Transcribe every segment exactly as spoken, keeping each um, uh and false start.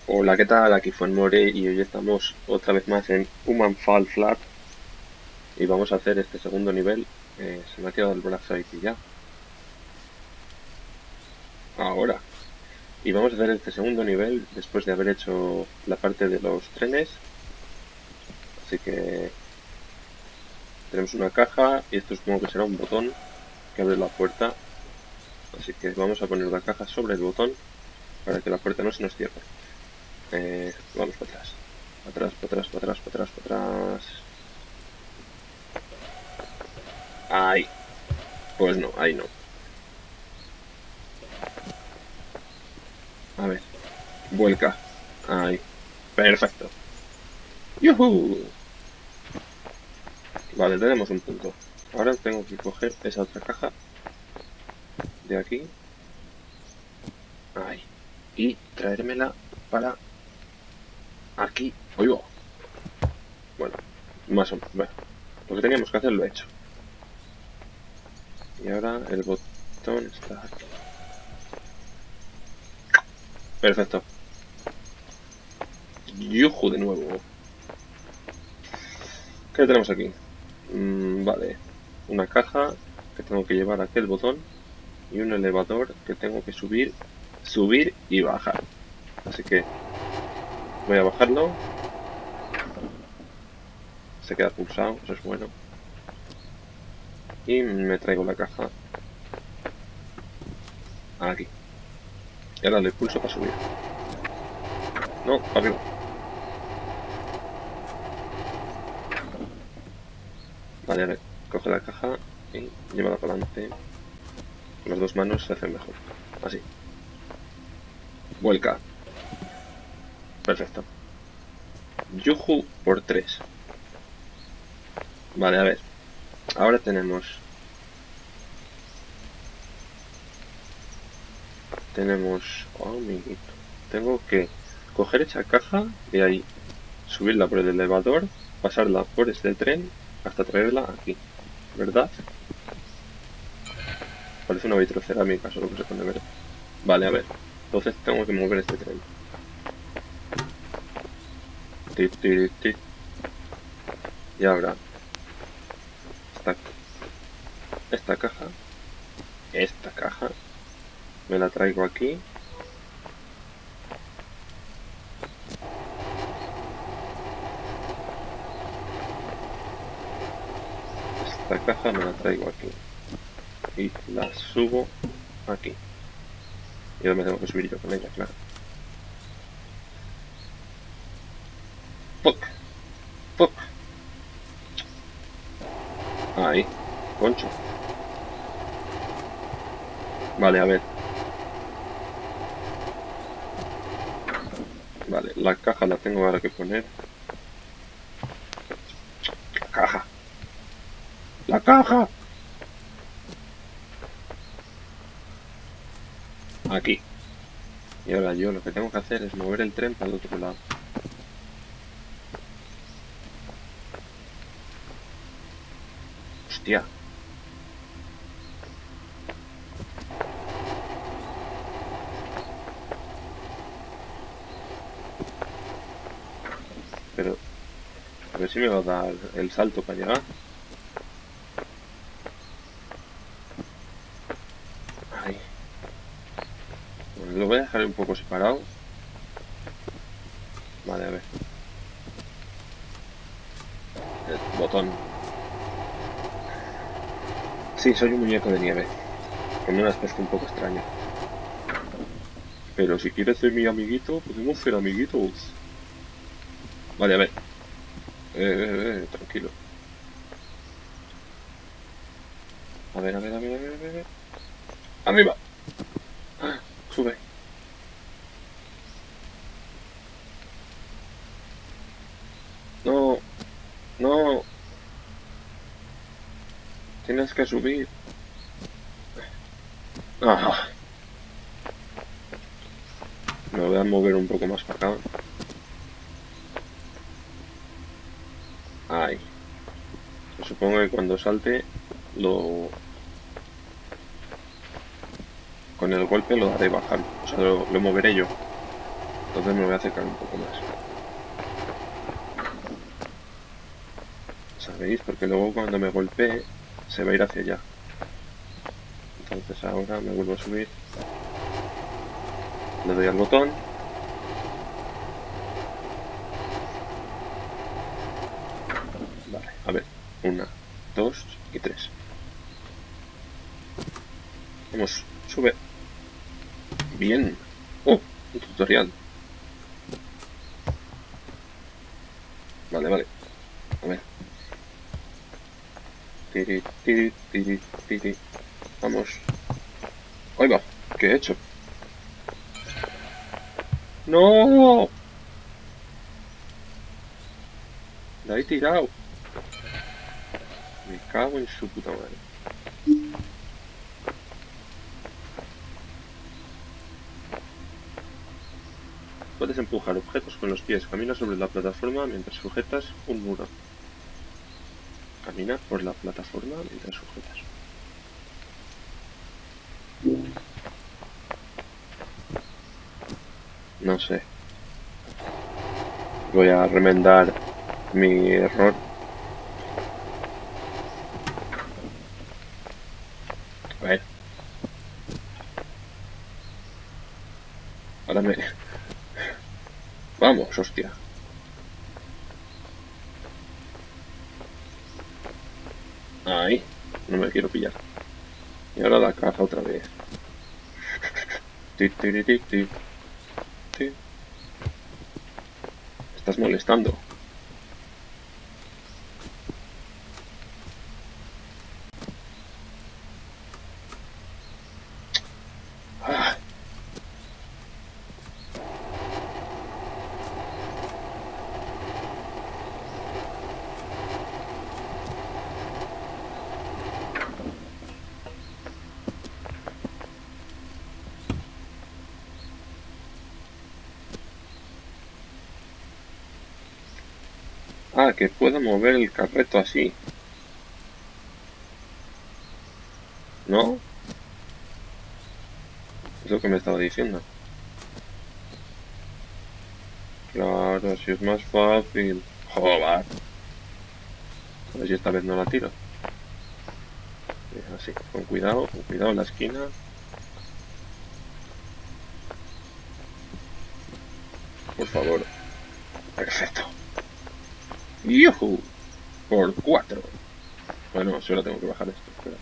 Hola, ¿qué tal? Aquí More y hoy estamos otra vez más en Human Fall Flat y vamos a hacer este segundo nivel. Eh, se me ha quedado el brazo ahí pillado. Ahora. Y vamos a hacer este segundo nivel después de haber hecho la parte de los trenes. Así que tenemos una caja y esto supongo que será un botón que abre la puerta. Así que vamos a poner la caja sobre el botón para que la puerta no se nos cierre. Eh, vamos para atrás. Para atrás, para atrás, para atrás, para atrás, para atrás. Ahí. Pues no, ahí no. A ver. Vuelca. Ahí. Perfecto. ¡Yuhu! Vale, tenemos un punto. Ahora tengo que coger esa otra caja de aquí. Ahí. Y traérmela para aquí. ¡Oigo! Bueno, más o menos. Bueno, lo que teníamos que hacer lo he hecho. Y ahora el botón está aquí. Perfecto. ¡Yuhu! De nuevo. ¿Qué tenemos aquí? Mm, vale. Una caja que tengo que llevar a aquel botón. Y un elevador que tengo que subir, subir y bajar. Así que voy a bajarlo. Se queda pulsado, eso es bueno. Y me traigo la caja aquí. Y ahora le pulso para subir. No, para arriba. Vale, a ver, coge la caja y llévala para adelante. Con las dos manos se hace mejor. Así. Vuelca. Perfecto. Yuhu por tres. Vale, a ver. Ahora tenemos... Tenemos... Oh, amiguito. Tengo que coger esa caja de ahí, subirla por el elevador, pasarla por este tren hasta traerla aquí. ¿Verdad? Parece una vitrocerámica, solo que se pone verde. Vale, a ver. Entonces tengo que mover este tren. Tit, tit, tit. Y ahora esta, esta caja, esta caja, me la traigo aquí. Esta caja me la traigo aquí. Y la subo aquí. Y ahora me tengo que subir yo con ella, claro. ¡Puc! ¡Puc! Ahí. Concho. Vale, a ver. Vale, la caja la tengo ahora que poner. ¡La caja! ¡La caja! Aquí. Y ahora yo lo que tengo que hacer es mover el tren para el otro lado. Hostia. Pero... A ver si me va a dar el salto para llegar. Ahí. Bueno, lo voy a dejar un poco separado. Vale, a ver. El botón. Sí, soy un muñeco de nieve. Con un aspecto un poco extraño. Pero si quieres ser mi amiguito, podemos ser amiguitos. Vale, a ver. Eh, eh, eh, tranquilo. A ver, a ver, a ver, a ver, a ver. ¡Arriba! ¡Ah! Sube. No, no. Tienes que subir. Ah, me voy a mover un poco más para acá. Ahí. Supongo que cuando salte lo... Con el golpe lo haré bajar. O sea, lo, lo moveré yo. Entonces me voy a acercar un poco más. ¿Sabéis? Porque luego cuando me golpee se va a ir hacia allá. Entonces ahora me vuelvo a subir. Le doy al botón. Vale, a ver. Una, dos y tres. Vamos, sube. Bien. Oh, un tutorial. Vale, vale. A ver. Tiri, tiri, tiri, tiri. Vamos. ¡Ahí va! ¿Qué he hecho? ¡No! La he tirado. Me cago en su puta madre. Puedes empujar objetos con los pies. Camina sobre la plataforma mientras sujetas un muro. Camina por la plataforma mientras sujetas. No sé. Voy a remendar mi error. A ver. Ahora me... Vamos, hostia. Ahí. No me quiero pillar. Y ahora la caja otra vez. Ti, ti, ti, ti, ti. Estás molestando. Ah. Ah, que puedo mover el carreto así. ¿No? Es lo que me estaba diciendo. Claro, si es más fácil. Joder. A ver si esta vez no la tiro. Así, con cuidado, con cuidado en la esquina. Por favor. Perfecto. ¡Yuhu! Por cuatro. Bueno, solo tengo que bajar esto. Espérate.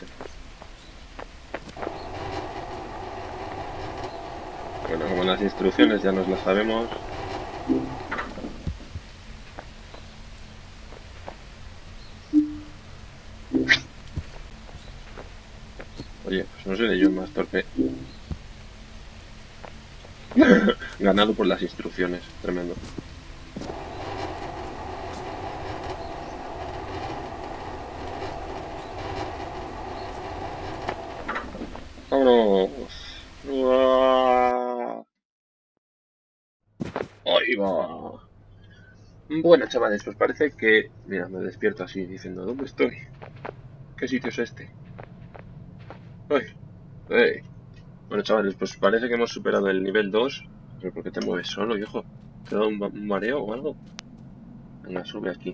Bueno, como las instrucciones ya nos las sabemos. Oye, pues no seré yo el más torpe. Ganado por las instrucciones. Tremendo. ¡Vámonos! ¡Uah! ¡Ahí va! Bueno, chavales, pues parece que... Mira, me despierto así diciendo, ¿dónde estoy? ¿Qué sitio es este? ¡Ay! ¡Ey! Bueno, chavales, pues parece que hemos superado el nivel dos. ¿Pero por qué te mueves solo, hijo? ¿Te da un, un mareo o algo? Venga, sube aquí.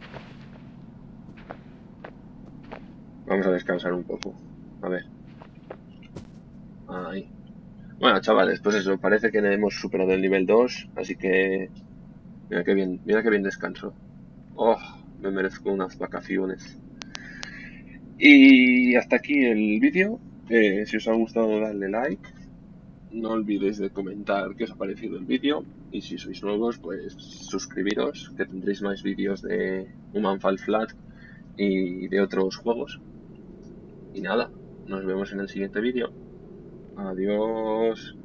Vamos a descansar un poco. A ver. Ahí. Bueno, chavales, pues eso, parece que hemos superado el nivel dos, así que... Mira qué bien, mira qué bien descanso. Oh, me merezco unas vacaciones. Y hasta aquí el vídeo. Eh, si os ha gustado, darle like. No olvidéis de comentar qué os ha parecido el vídeo. Y si sois nuevos, pues suscribiros, que tendréis más vídeos de Human Fall Flat y de otros juegos. Y nada, nos vemos en el siguiente vídeo. Adiós.